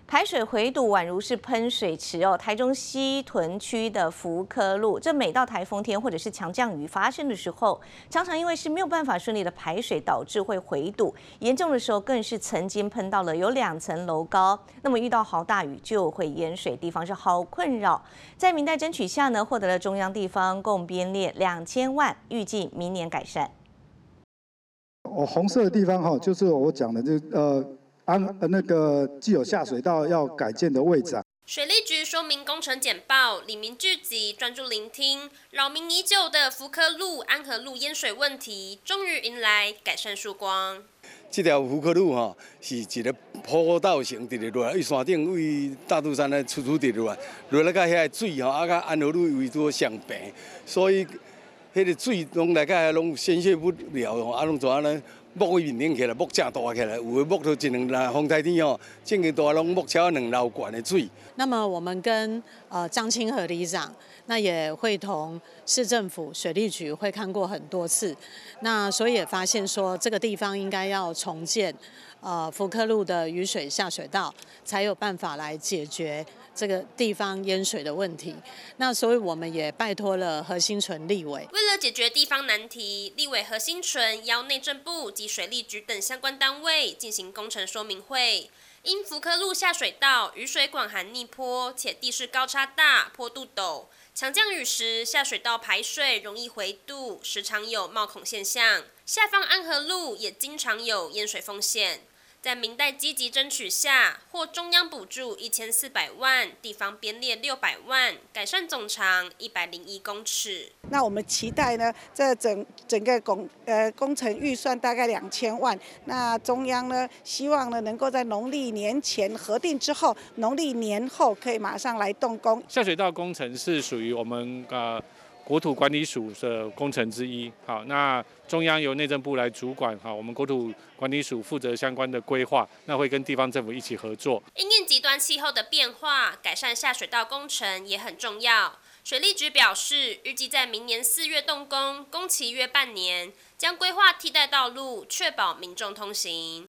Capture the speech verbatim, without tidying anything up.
排水回堵宛如是喷水池哦。台中西屯区的福科路，这每到台风天或者是强降雨发生的时候，常常因为是没有办法顺利的排水，导致会回堵。严重的时候更是曾经喷到了有两层楼高。那么遇到豪大雨就会淹水，地方是好困扰。在民代争取下呢，获得了中央地方共编列两千万，预计明年改善。 我红色的地方哈，就是我讲的，就呃。安呃那个既有下水道要改建的位置啊。 水利局说明工程简报，里民聚集，专注聆听。扰民已久的福科路、安和路淹水问题，终于迎来改善曙光。 这条福科路哈，是一个坡道型直直落来，为山顶为大肚山的出出直落来，落来到遐个水吼，啊，甲安和路为做相平，所以迄个水拢来到遐拢宣泄不了吼，啊，拢怎啊呢？木伊面顶起来，木正大起来，有的木头一两来风台天哦，正经大拢木桥两楼管的水。 那么我们跟呃张清和里长，那也会同市政府水利局会看过很多次，那所以也发现说这个地方应该要重建呃福科路的雨水下水道，才有办法来解决这个地方淹水的问题。那所以我们也拜托了何新纯立委， 为了解决地方难题，立委何新纯邀内政部及水利局等相关单位进行工程说明会。因福科路下水道雨水广含逆坡，且地势高差大，坡度陡，强降雨时下水道排水容易回堵，时常有冒孔现象。下方安和路也经常有淹水风险。在民代积极争取下，获中央补助一千四百万，地方编列六百万，改善总长一百零一公尺。 那我们期待呢，这整整个工呃工程预算大概两千万。那中央呢，希望呢能够在农历年前核定之后，农历年后可以马上来动工。 下水道工程是属于我们呃。国土管理署的工程之一，好，那中央由内政部来主管，好，我们国土管理署负责相关的规划，那会跟地方政府一起合作。 因应极端气候的变化，改善下水道工程也很重要。水利局表示，预计在明年四月动工，工期约半年，将规划替代道路，确保民众通行。